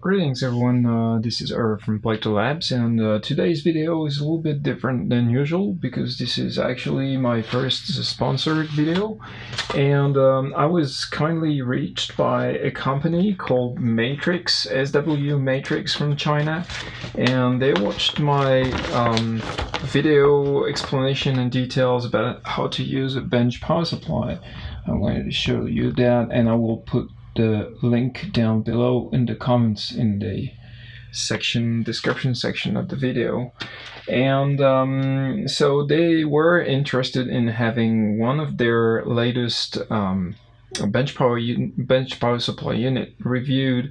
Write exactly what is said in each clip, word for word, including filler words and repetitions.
Greetings everyone, uh, this is Ur from Plato Labs, and uh, today's video is a little bit different than usual because this is actually my first sponsored video, and um, I was kindly reached by a company called Matrix, S W Matrix from China, and they watched my um, video explanation and details about how to use a bench power supply. I'm going to show you that, and I will put the link down below in the comments in the section description section of the video. And um, so they were interested in having one of their latest um, bench power bench power supply unit reviewed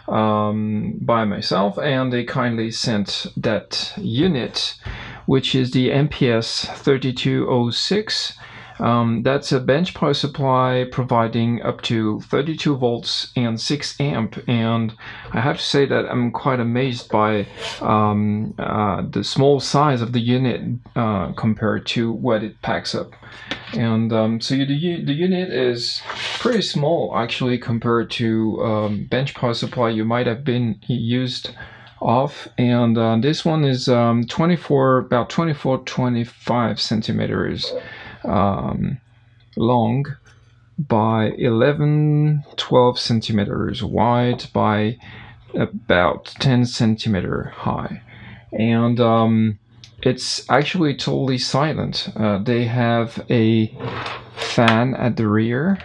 um, by myself, and they kindly sent that unit, which is the M P S thirty-two oh six. Um, that's a bench power supply providing up to thirty-two volts and six amp, and I have to say that I'm quite amazed by um, uh, the small size of the unit uh, compared to what it packs up. And um, so the, the unit is pretty small actually compared to um, bench power supply you might have been used off, and uh, this one is um, twenty-four about twenty-four twenty-five centimeters um, long by eleven twelve centimeters wide by about ten centimeter high, and um, it's actually totally silent. Uh, they have a fan at the rear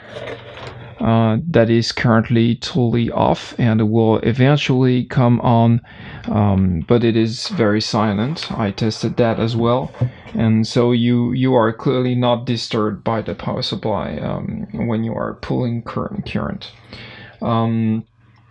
Uh, that is currently totally off and will eventually come on, um, but it is very silent. I tested that as well, and so you you are clearly not disturbed by the power supply um, when you are pulling current current. Um,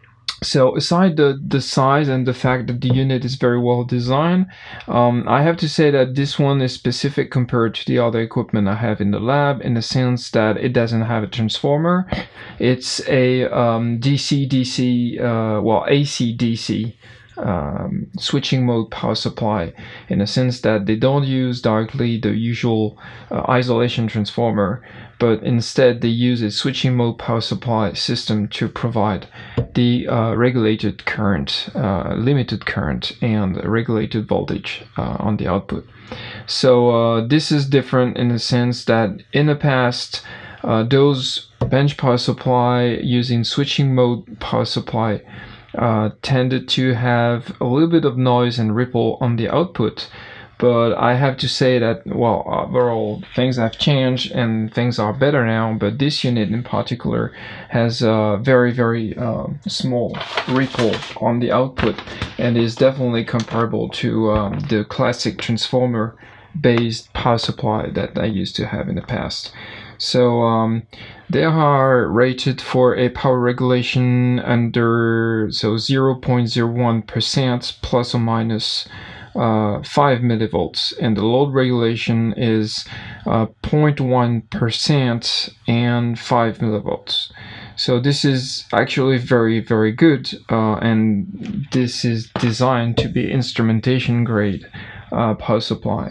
So aside the, the size and the fact that the unit is very well designed, um, I have to say that this one is specific compared to the other equipment I have in the lab, in the sense that it doesn't have a transformer. It's a um, D C D C, uh, well A C D C um, switching mode power supply, in the sense that they don't use directly the usual uh, isolation transformer, but instead they use a switching mode power supply system to provide the uh, regulated current, uh, limited current, and regulated voltage uh, on the output. So uh, this is different in the sense that in the past, uh, those bench power supply using switching mode power supply uh, tended to have a little bit of noise and ripple on the output. But I have to say that, well, overall things have changed and things are better now, but this unit in particular has a very, very uh, small ripple on the output and is definitely comparable to um, the classic transformer-based power supply that I used to have in the past. So um, they are rated for a power regulation under so zero point zero one percent plus or minus Uh, five millivolts, and the load regulation is uh, zero point one percent and five millivolts. So this is actually very, very good, uh, and this is designed to be instrumentation grade uh, power supply.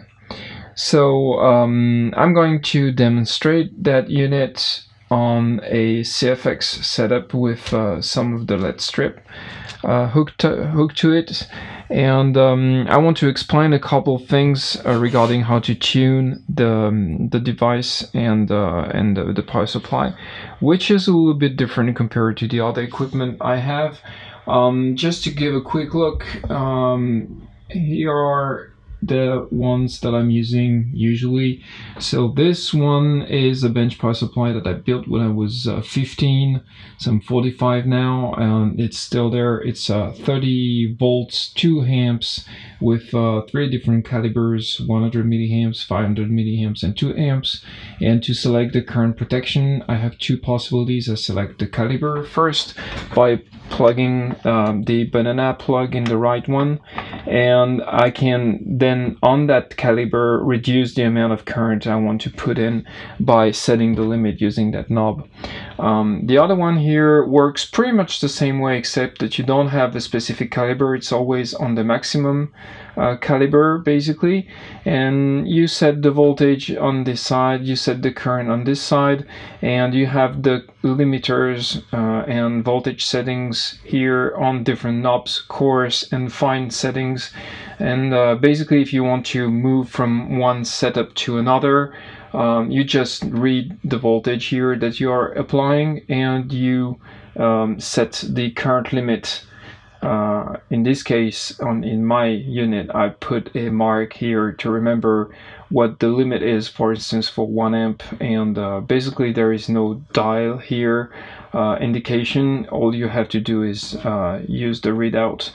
So um, I'm going to demonstrate that unit on a C F X setup with uh, some of the L E D strip uh, hooked, to, hooked to it. And um, I want to explain a couple of things uh, regarding how to tune the, um, the device and, uh, and the, the power supply, which is a little bit different compared to the other equipment I have. Um, just to give a quick look, um, here are the ones that I'm using usually. So this one is a bench power supply that I built when I was uh, fifteen, so I'm forty-five now, and it's still there. It's uh, thirty volts, two amps with uh, three different calibers, one hundred milliamps, five hundred milliamps, and two amps. And to select the current protection, I have two possibilities. I select the caliber first by plugging um, the banana plug in the right one, and I can then on that caliber reduce the amount of current I want to put in by setting the limit using that knob. Um, the other one here works pretty much the same way, except that you don't have the specific caliber. It's always on the maximum uh, caliber basically, and you set the voltage on this side, you set the current on this side, and you have the limiters uh, and voltage settings here on different knobs, coarse and fine settings. And uh, basically, if you want to move from one setup to another, um, you just read the voltage here that you are applying, and you um, set the current limit. Uh, in this case, on in my unit, I put a mark here to remember what the limit is, for instance, for one amp. And uh, basically there is no dial here uh, indication. All you have to do is uh, use the readout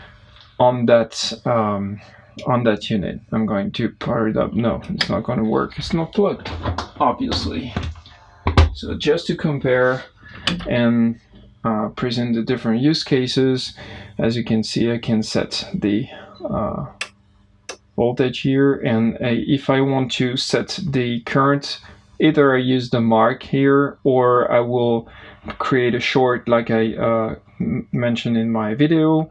on that um, on that unit. I'm going to power it up. No, it's not going to work. It's not plugged, obviously. So just to compare and Uh, present the different use cases, as you can see, I can set the uh, voltage here, and uh, if I want to set the current, either I use the mark here, or I will create a short like I uh, mentioned in my video,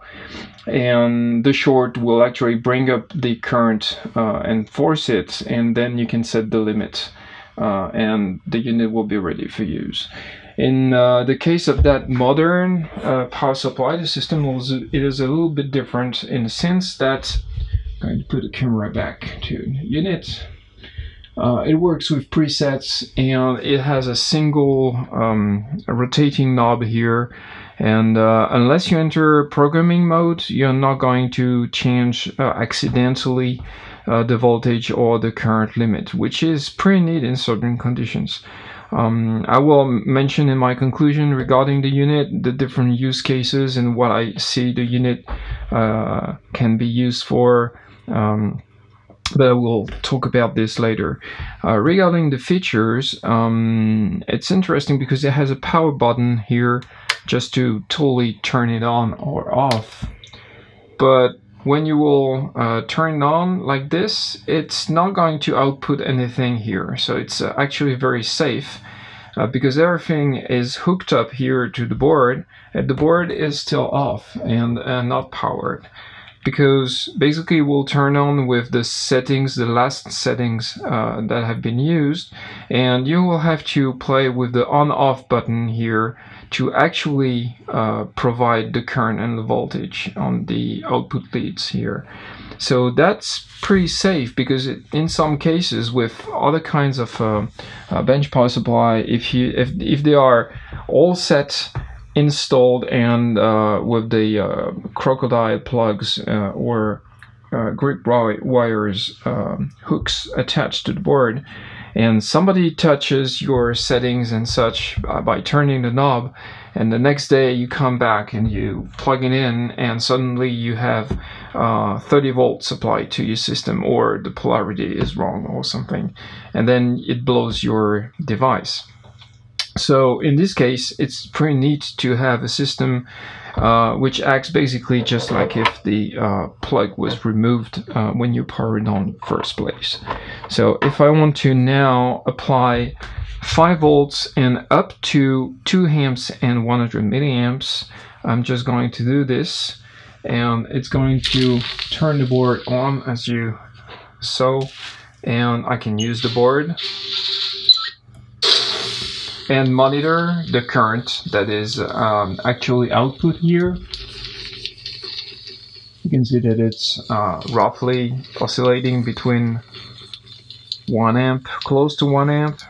and the short will actually bring up the current uh, and force it, and then you can set the limit, uh, and the unit will be ready for use. In uh, the case of that modern uh, power supply, the system was, it is a little bit different in the sense that, I'm going to put the camera back to the unit. Uh, it works with presets, and it has a single um, rotating knob here. And uh, unless you enter programming mode, you're not going to change uh, accidentally uh, the voltage or the current limit, which is pretty neat in certain conditions. Um, I will mention in my conclusion regarding the unit the different use cases and what I see the unit uh, can be used for, um, but I will talk about this later. Uh, regarding the features, um, it's interesting because it has a power button here just to totally turn it on or off, but when you will uh, turn it on like this, it's not going to output anything here. So it's uh, actually very safe uh, because everything is hooked up here to the board, and the board is still off and uh, not powered. Because basically we'll turn on with the settings, the last settings uh, that have been used, and you will have to play with the on-off button here to actually uh, provide the current and the voltage on the output leads here. So that's pretty safe, because it, in some cases with other kinds of uh, uh, bench power supply, if you if if they are all set, installed, and uh, with the uh, crocodile plugs uh, or uh, grip wires um, hooks attached to the board, and somebody touches your settings and such uh, by turning the knob, and the next day you come back and you plug it in, and suddenly you have uh, thirty volt supply to your system, or the polarity is wrong or something, and then it blows your device. So in this case, it's pretty neat to have a system uh, which acts basically just like if the uh, plug was removed uh, when you power it on in the first place. So if I want to now apply five volts and up to two amps and one hundred milliamps, I'm just going to do this, and it's going to turn the board on as you saw, and I can use the board and monitor the current that is um, actually output here. You can see that it's uh, roughly oscillating between one amp, close to one amp,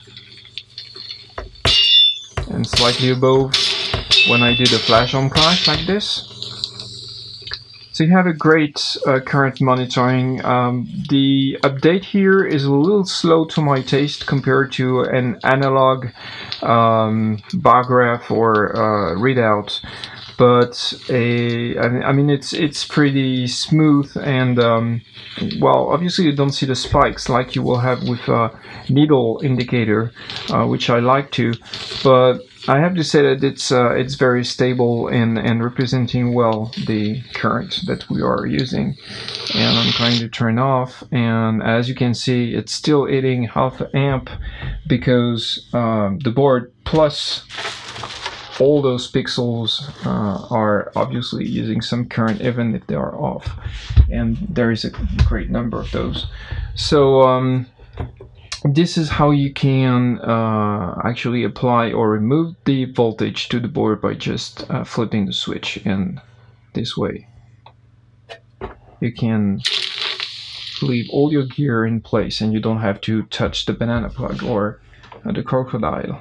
and slightly above when I do the flash on clash like this. So you have a great uh, current monitoring. Um, the update here is a little slow to my taste compared to an analog um, bar graph or uh, readout, but a, I mean it's it's pretty smooth, and um, well, obviously you don't see the spikes like you will have with a needle indicator, uh, which I like to, but I have to say that it's uh, it's very stable and, and representing well the current that we are using. And I'm going to turn off, and as you can see, it's still hitting half amp, because um, the board plus all those pixels uh, are obviously using some current even if they are off, and there is a great number of those. So um, this is how you can uh, actually apply or remove the voltage to the board by just uh, flipping the switch, and this way you can leave all your gear in place and you don't have to touch the banana plug or uh, the crocodile.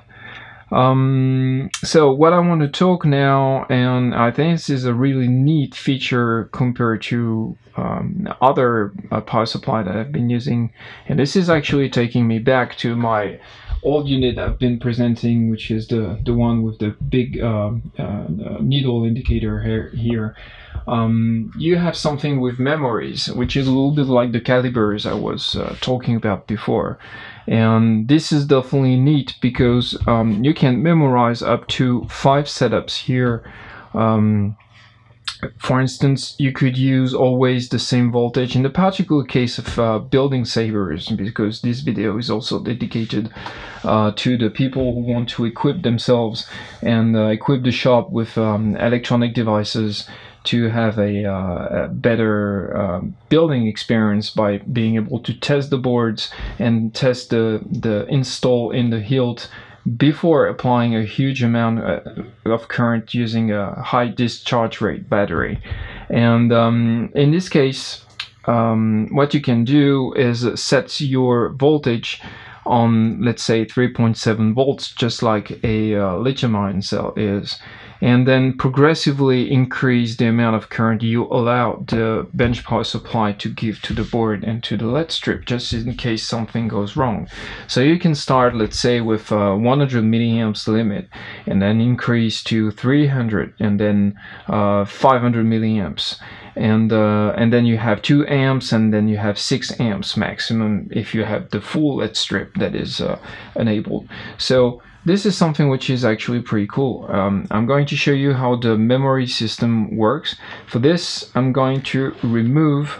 Um, so what I want to talk now, and I think this is a really neat feature compared to um, other uh, power supply that I've been using, and this is actually taking me back to my old unit I've been presenting, which is the the one with the big uh, uh, needle indicator here. here. Um, you have something with memories, which is a little bit like the calibers I was uh, talking about before. And this is definitely neat because um, you can memorize up to five setups here. Um, for instance, you could use always the same voltage in the particular case of uh, building savers, because this video is also dedicated uh, to the people who want to equip themselves and uh, equip the shop with um, electronic devices to have a, uh, a better uh, building experience by being able to test the boards and test the, the install in the hilt before applying a huge amount of current using a high discharge rate battery. And um, in this case, um, what you can do is set your voltage on, let's say, three point seven volts, just like a uh, lithium ion cell is, and then progressively increase the amount of current you allow the bench power supply to give to the board and to the L E D strip, just in case something goes wrong. So you can start, let's say, with a one hundred milliamps limit, and then increase to three hundred, and then uh, five hundred milliamps. And uh, and then you have two amps, and then you have six amps maximum if you have the full L E D strip that is uh, enabled. So this is something which is actually pretty cool. Um, I'm going to show you how the memory system works. For this, I'm going to remove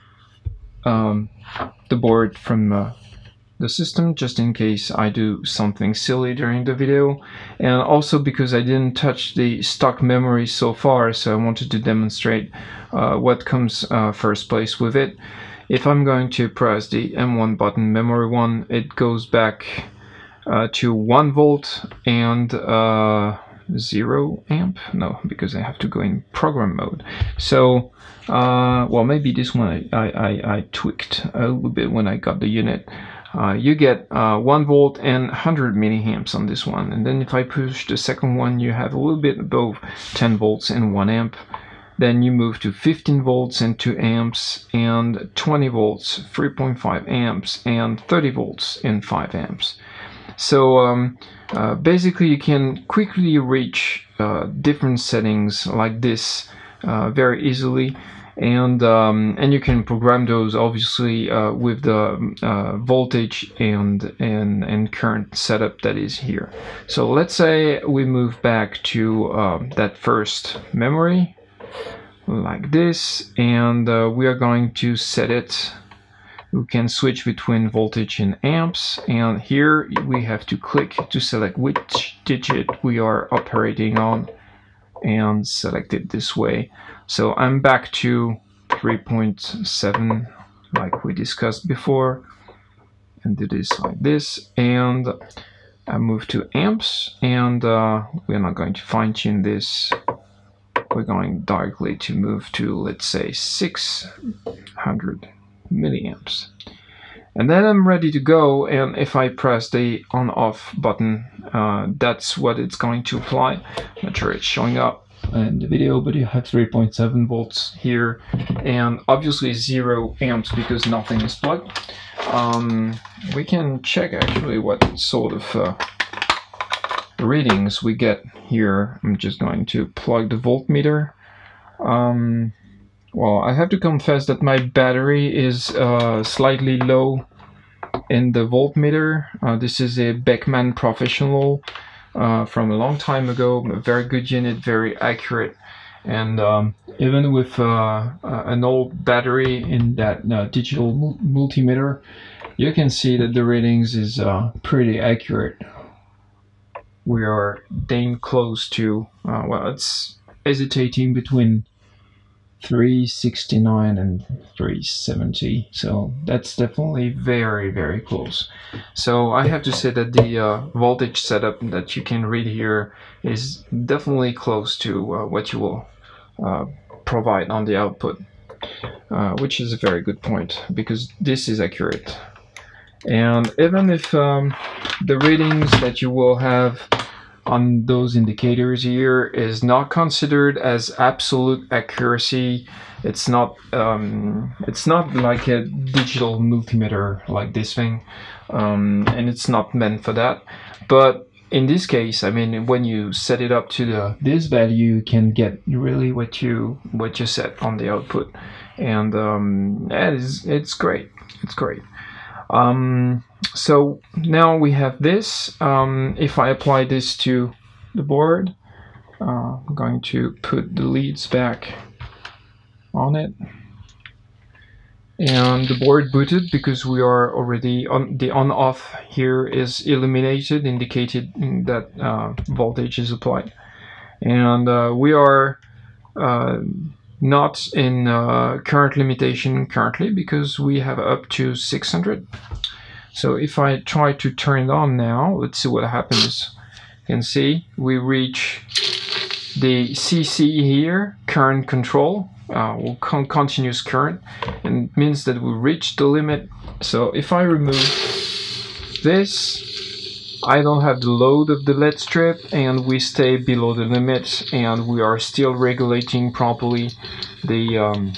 um, the board from uh, the system, just in case I do something silly during the video, and also because I didn't touch the stock memory so far, so I wanted to demonstrate uh, what comes uh, first place with it. If I'm going to press the M one button, memory one, it goes back uh, to one volt and uh, zero amp. No, because I have to go in program mode. So uh, well, maybe this one I, I, I tweaked a little bit when I got the unit. Uh, you get uh, one volt and one hundred milliamps on this one, and then if I push the second one, you have a little bit above ten volts and one amp. Then you move to fifteen volts and two amps, and twenty volts, three point five amps, and thirty volts and five amps. So um, uh, basically you can quickly reach uh, different settings like this uh, very easily. And um, and you can program those obviously uh, with the uh, voltage and, and and current setup that is here. So let's say we move back to uh, that first memory like this, and uh, we are going to set it. We can switch between voltage and amps, and here we have to click to select which digit we are operating on and select it this way. So I'm back to three point seven like we discussed before, and do this like this, and I move to amps, and uh, we're not going to fine-tune this. We're going directly to move to, let's say, six hundred milliamps. And then I'm ready to go, and if I press the on-off button, uh, that's what it's going to apply. I'm not sure it's showing up in the video, but you have three point seven volts here, and obviously zero amps because nothing is plugged. Um, we can check actually what sort of uh, readings we get here. I'm just going to plug the voltmeter. Um, well, I have to confess that my battery is uh, slightly low in the voltmeter. Uh, this is a Beckman Professional uh, from a long time ago. A very good unit, very accurate. And um, even with uh, an old battery in that uh, digital mul multimeter, you can see that the readings is uh, pretty accurate. We are dang close to, uh, well, it's hesitating between three sixty-nine and three seventy, so that's definitely very very close. So I have to say that the uh, voltage setup that you can read here is definitely close to uh, what you will uh, provide on the output, uh, which is a very good point because this is accurate. And even if um, the readings that you will have on those indicators here is not considered as absolute accuracy, it's not um, it's not like a digital multimeter like this thing, um, and it's not meant for that. But in this case, I mean, when you set it up to the this value, you can get really what you what you set on the output, and um, that is it's great. It's great. Um, so now we have this. Um, if I apply this to the board, uh, I'm going to put the leads back on it, and the board booted because we are already on the on-off here is illuminated, indicated that uh, voltage is applied, and uh, we are uh, not in uh, current limitation currently because we have up to six hundred. So if I try to turn it on now, let's see what happens. You can see we reach the C C here, current control, uh, will con continuous current, and it means that we reach the limit. So if I remove this, I don't have the load of the L E D strip, and we stay below the limit, and we are still regulating properly the um,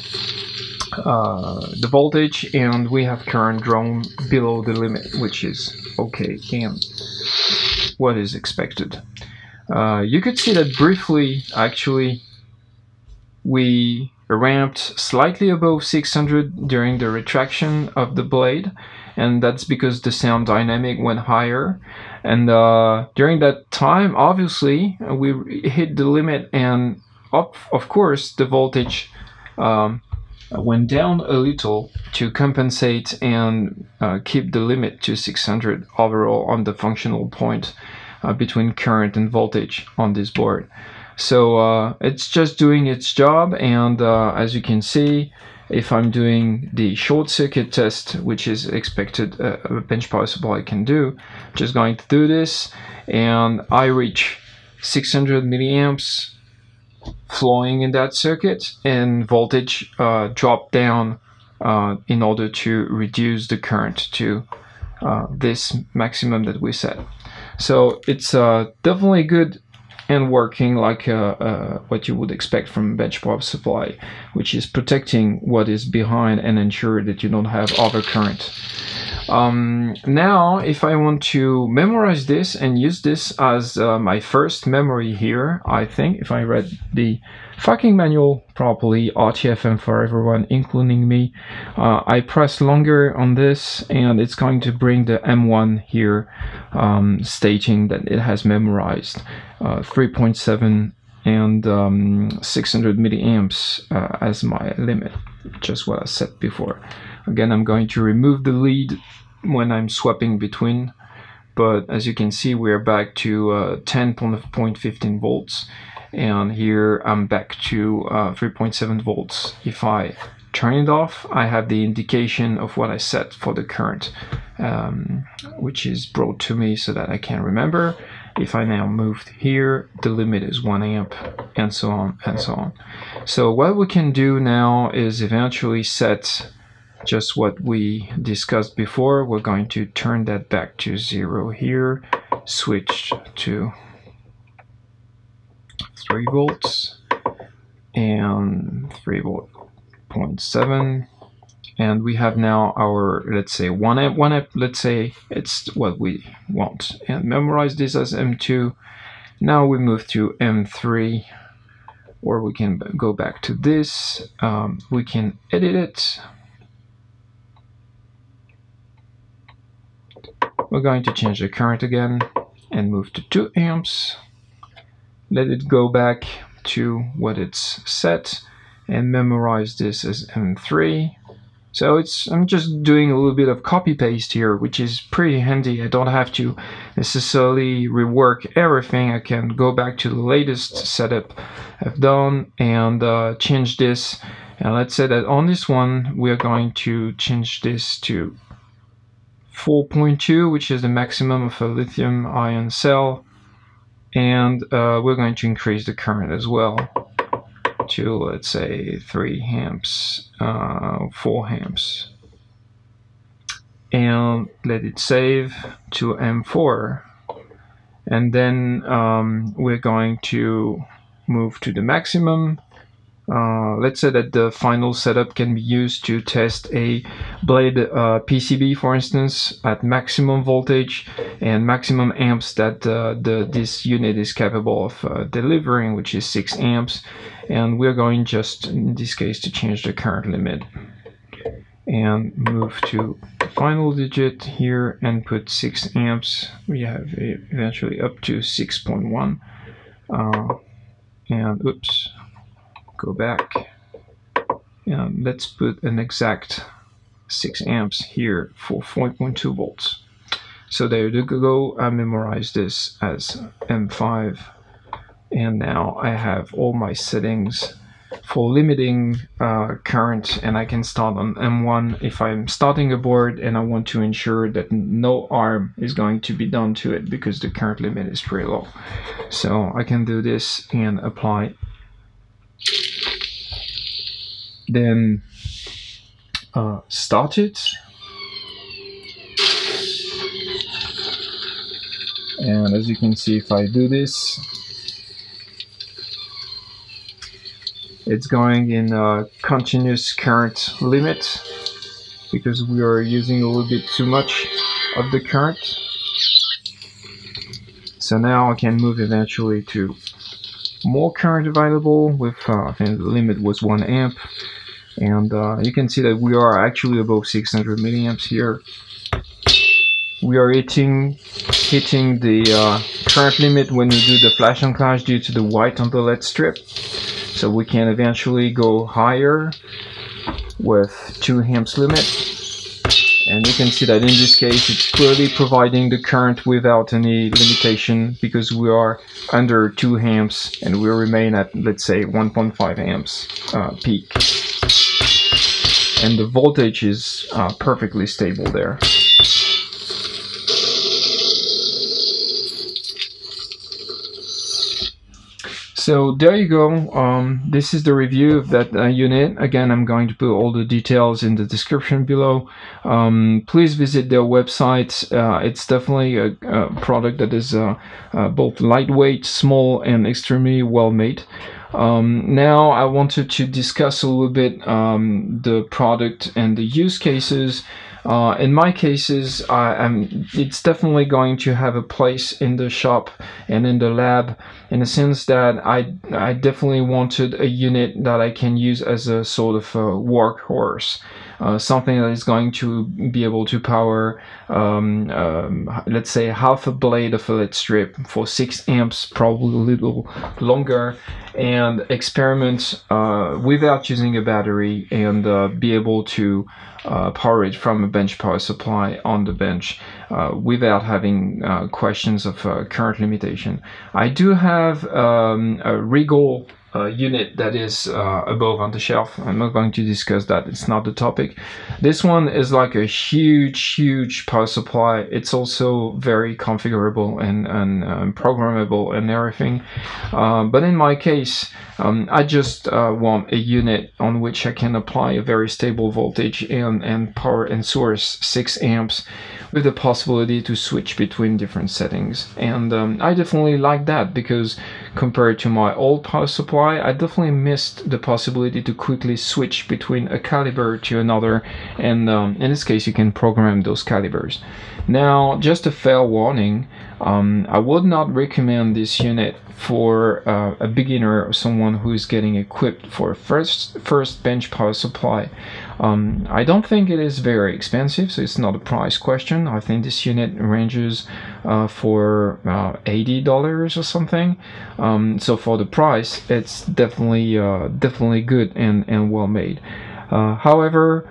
uh, the voltage, and we have current drawn below the limit, which is okay and what is expected. Uh, you could see that briefly, actually, we ramped slightly above six hundred during the retraction of the blade, and that's because the sound dynamic went higher. And uh, during that time, obviously, we hit the limit, and up, of course, the voltage um, went down a little to compensate and uh, keep the limit to six hundred overall on the functional point uh, between current and voltage on this board. So uh, it's just doing its job, and uh, as you can see, if I'm doing the short circuit test, which is expected uh, a bench power supply can do, just going to do this, and I reach six hundred milliamps flowing in that circuit, and voltage uh, drop down uh, in order to reduce the current to uh, this maximum that we set. So it's uh, definitely good and working like uh, uh, what you would expect from bench power supply, which is protecting what is behind and ensure that you don't have overcurrent. Um, now, if I want to memorize this and use this as uh, my first memory here, I think if I read the fucking manual properly, R T F M for everyone, including me, uh, I press longer on this, and it's going to bring the M one here, um, stating that it has memorized uh, three point seven and um, six hundred milliamps uh, as my limit, just what I said before. Again, I'm going to remove the lead when I'm swapping between, but as you can see, we're back to uh, ten point one five volts, and here I'm back to uh, three point seven volts. If I turn it off, I have the indication of what I set for the current, um, which is brought to me so that I can remember. If I now moved here, the limit is one amp, and so on and so on. So what we can do now is eventually set just what we discussed before. We're going to turn that back to zero here, switch to three volts and three volt point seven, and we have now our, let's say, one amp, one amp, let's say it's what we want, and memorize this as M two. Now we move to M three, or we can go back to this. Um, we can edit it. We're going to change the current again and move to two amps. Let it go back to what it's set and memorize this as M three. So it's I'm just doing a little bit of copy paste here, which is pretty handy. I don't have to necessarily rework everything. I can go back to the latest setup I've done and uh, change this. And let's say that on this one, we're going to change this to four point two, which is the maximum of a lithium ion cell. And uh, we're going to increase the current as well to, let's say, three amps, uh, four amps. And let it save to M four. And then um, we're going to move to the maximum. Uh, let's say that the final setup can be used to test a blade uh, P C B, for instance, at maximum voltage and maximum amps that uh, the, this unit is capable of uh, delivering, which is six amps. And we're going just, in this case, to change the current limit and move to the final digit here and put six amps. We have eventually up to six point one. Uh, and oops. Go back and let's put an exact six amps here for four point two volts. So there you go. I memorized this as M five, and now I have all my settings for limiting uh, current, and I can start on M one if I'm starting a board and I want to ensure that no harm is going to be done to it because the current limit is pretty low. So I can do this and apply. Then uh, start it, and as you can see, if I do this, it's going in a continuous current limit because we are using a little bit too much of the current. So now I can move eventually to more current available with uh, I think the limit was one amp. And uh, you can see that we are actually above six hundred milliamps here. We are hitting hitting the uh, current limit when we do the flash and clash due to the white on the L E D strip. So we can eventually go higher with two amps limit. And you can see that in this case it's clearly providing the current without any limitation because we are under two amps and we remain at, let's say, one point five amps uh, peak. And the voltage is uh, perfectly stable there. So there you go. Um, this is the review of that uh, unit. Again, I'm going to put all the details in the description below. Um, please visit their website. Uh, it's definitely a, a product that is uh, uh, both lightweight, small, and extremely well made. Um, now I wanted to discuss a little bit um, the product and the use cases. Uh, in my cases, I, I'm, it's definitely going to have a place in the shop and in the lab, in the sense that I, I definitely wanted a unit that I can use as a sort of a workhorse. Uh, something that is going to be able to power, um, um, let's say, half a blade of a L E D strip for six amps, probably a little longer, and experiment uh, without using a battery and uh, be able to uh, power it from a bench power supply on the bench uh, without having uh, questions of uh, current limitation. I do have um, a Regal Uh, unit that is uh, above on the shelf. I'm not going to discuss that, it's not the topic. This one is like a huge huge power supply. It's also very configurable and, and um, programmable and everything, uh, but in my case um, I just uh, want a unit on which I can apply a very stable voltage and, and power and source six amps with the possibility to switch between different settings. And um, I definitely like that because compared to my old power supply, I definitely missed the possibility to quickly switch between a caliber to another, and um, in this case you can program those calibers. Now, just a fair warning, um, I would not recommend this unit for uh, a beginner or someone who is getting equipped for a first, first bench power supply. Um, I don't think it is very expensive, so it's not a price question. I think this unit ranges uh, for uh, eighty dollars or something. Um, so for the price, it's definitely uh, definitely good and, and well made. Uh, however,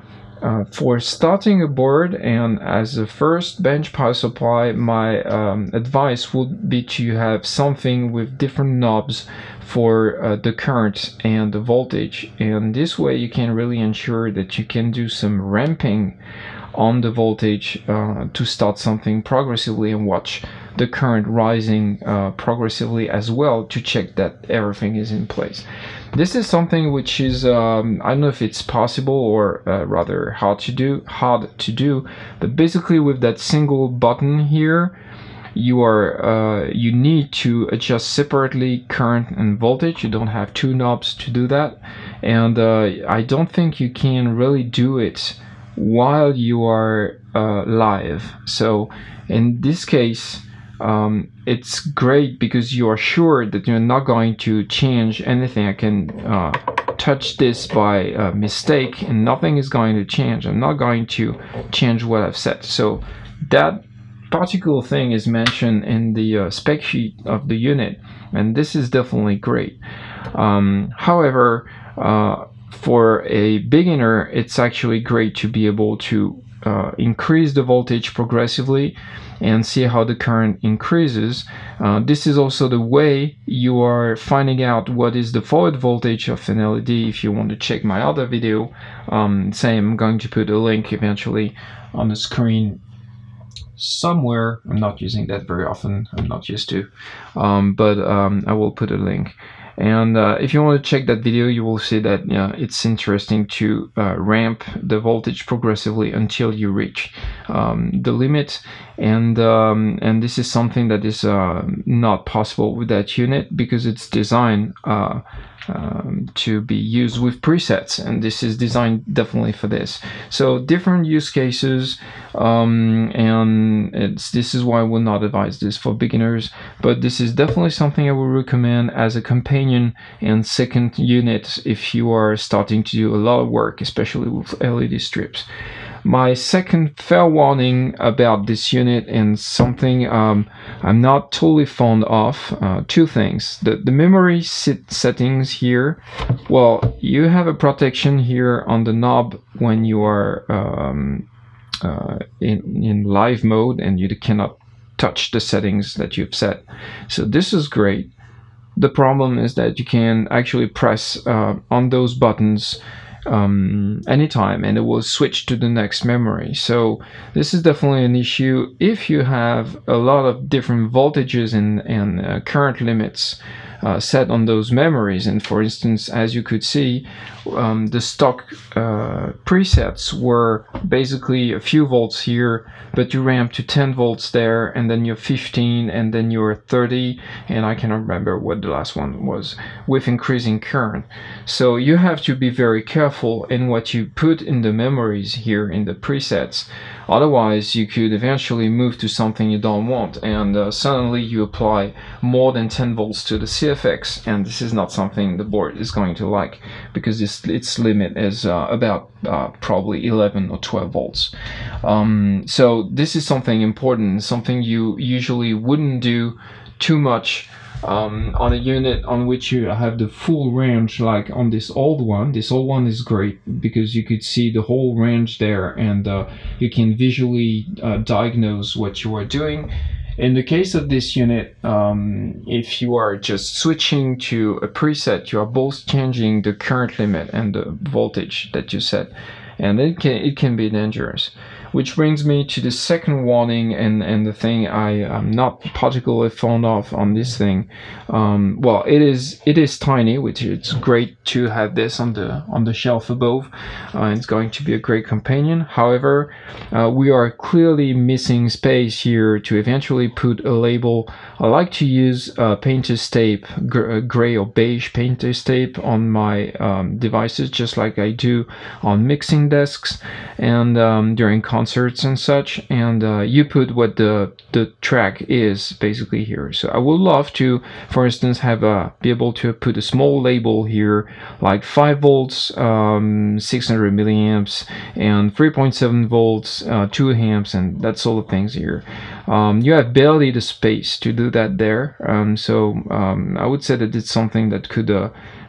Uh, for starting a board and as a first bench power supply, my um, advice would be to have something with different knobs for uh, the current and the voltage, and this way you can really ensure that you can do some ramping on the voltage uh, to start something progressively and watch the current rising uh, progressively as well to check that everything is in place. This is something which is um, I don't know if it's possible or uh, rather hard to do hard to do but basically with that single button here you are uh, you need to adjust separately current and voltage. You don't have two knobs to do that, and uh, I don't think you can really do it while you are uh, live. So in this case um, it's great because you are sure that you're not going to change anything. I can uh, touch this by uh, mistake and nothing is going to change. I'm not going to change what I've set. So that particular thing is mentioned in the uh, spec sheet of the unit, and this is definitely great. Um, however, uh, for a beginner, it's actually great to be able to uh, increase the voltage progressively and see how the current increases. Uh, this is also the way you are finding out what is the forward voltage of an L E D. If you want to check my other video, um, same, I'm going to put a link eventually on the screen somewhere. I'm not using that very often, I'm not used to, um, but um, I will put a link. And uh, if you want to check that video, you will see that you know, it's interesting to uh, ramp the voltage progressively until you reach um, the limit, and um, and this is something that is uh, not possible with that unit because it's designed uh, um, to be used with presets, and this is designed definitely for this. So different use cases, um, and it's this is why I will not advise this for beginners, but this is definitely something I would recommend as a companion and second unit if you are starting to do a lot of work, especially with L E D strips. My second fair warning about this unit, and something um, I'm not totally fond of, uh, two things. The, the memory sit settings here, well, you have a protection here on the knob when you are um, uh, in, in live mode, and you cannot touch the settings that you've set. So this is great. The problem is that you can actually press uh, on those buttons um, anytime and it will switch to the next memory. So this is definitely an issue if you have a lot of different voltages and, and uh, current limits uh, set on those memories. And for instance, as you could see, um, the stock uh, presets were basically a few volts here, but you ramp to ten volts there, and then you're fifteen, and then you're thirty, and I cannot remember what the last one was, with increasing current. So you have to be very careful in what you put in the memories here in the presets. Otherwise, you could eventually move to something you don't want, and uh, suddenly you apply more than ten volts to the C F X, and this is not something the board is going to like, because its, its limit is uh, about uh, probably eleven or twelve volts. Um, so this is something important, something you usually wouldn't do too much Um, on a unit on which you have the full range, like on this old one. This old one is great because you could see the whole range there, and uh, you can visually uh, diagnose what you are doing. In the case of this unit, um, if you are just switching to a preset, you are both changing the current limit and the voltage that you set, and it can, it can be dangerous. Which brings me to the second warning, and, and the thing I am not particularly fond of on this thing. Um, well, it is it is tiny, which it's great to have this on the on the shelf above. Uh, it's going to be a great companion. However, uh, we are clearly missing space here to eventually put a label. I like to use uh, painter's tape, gr gray or beige painter's tape on my um, devices, just like I do on mixing desks and um, during concerts and such, and uh, you put what the the track is basically here. So I would love to, for instance, have a be able to put a small label here like five volts, um, six hundred milliamps, and three point seven volts, uh, two amps, and that sort of things here. Um, you have barely the space to do that there, um, so um, I would say that it's something that could uh,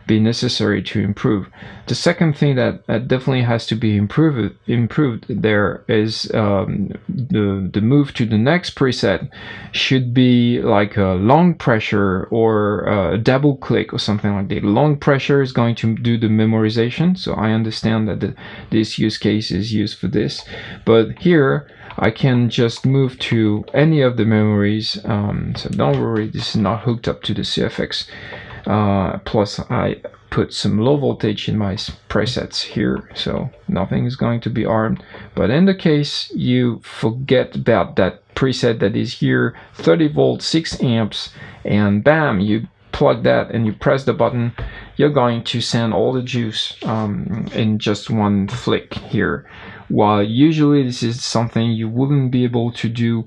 be necessary to improve. The second thing that, that definitely has to be improved improved there is um, the the move to the next preset should be like a long pressure or a double click or something like that. Long pressure is going to do the memorization, so I understand that the, this use case is used for this, but here I can just move to any of the memories, um, so don't worry, this is not hooked up to the C F X. Uh, plus I put some low voltage in my presets here, so nothing is going to be armed. But in the case you forget about that preset that is here, thirty volts, six amps, and bam, you plug that and you press the button, you're going to send all the juice um, in just one flick here. While usually this is something you wouldn't be able to do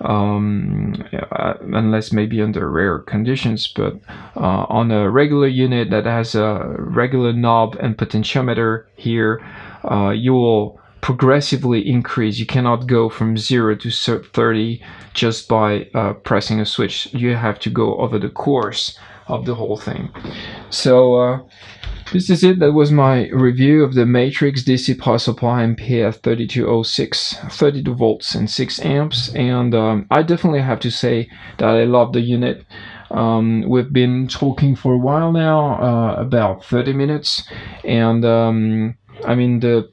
um, uh, unless maybe under rare conditions, but uh, on a regular unit that has a regular knob and potentiometer here, uh, you will progressively increase. You cannot go from zero to thirty just by uh, pressing a switch. You have to go over the course of the whole thing. So uh, this is it. That was my review of the Matrix D C power supply M P F thirty-two oh six, thirty-two volts and six amps, and um, I definitely have to say that I love the unit. Um, we've been talking for a while now, uh, about thirty minutes, and um, I mean the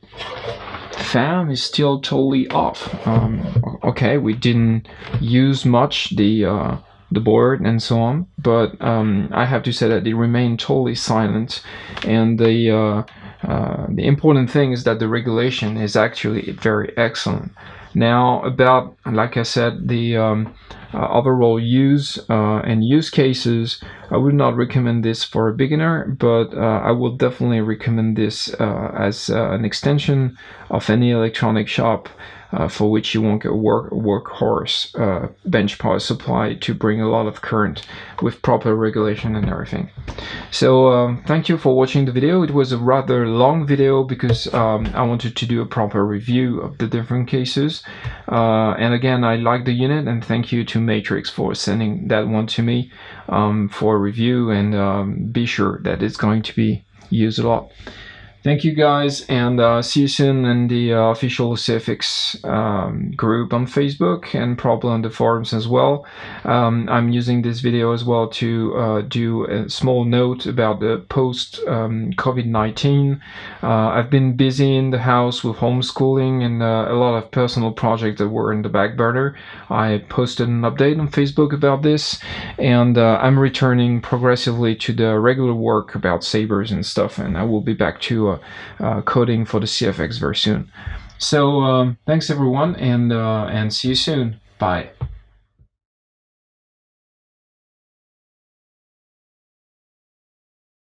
fan is still totally off. Um, okay, we didn't use much the uh, the board and so on, but um, I have to say that it remained totally silent, and the uh, uh, the important thing is that the regulation is actually very excellent. Now about, like I said, the um, uh, overall use uh, and use cases, I would not recommend this for a beginner, but uh, I will definitely recommend this uh, as uh, an extension of any electronic shop Uh, for which you want a work workhorse uh, bench power supply to bring a lot of current with proper regulation and everything. So um, thank you for watching the video. It was a rather long video because um, I wanted to do a proper review of the different cases. Uh, and again, I like the unit, and thank you to Matrix for sending that one to me um, for review, and um, be sure that it's going to be used a lot. Thank you guys, and uh, see you soon in the uh, official C F X um, group on Facebook, and probably on the forums as well. Um, I'm using this video as well to uh, do a small note about the post um, COVID nineteen. Uh, I've been busy in the house with homeschooling and uh, a lot of personal projects that were in the back burner. I posted an update on Facebook about this, and uh, I'm returning progressively to the regular work about sabers and stuff, and I will be back to Uh, uh, coding for the C F X very soon. So um, thanks everyone, and uh, and see you soon. Bye.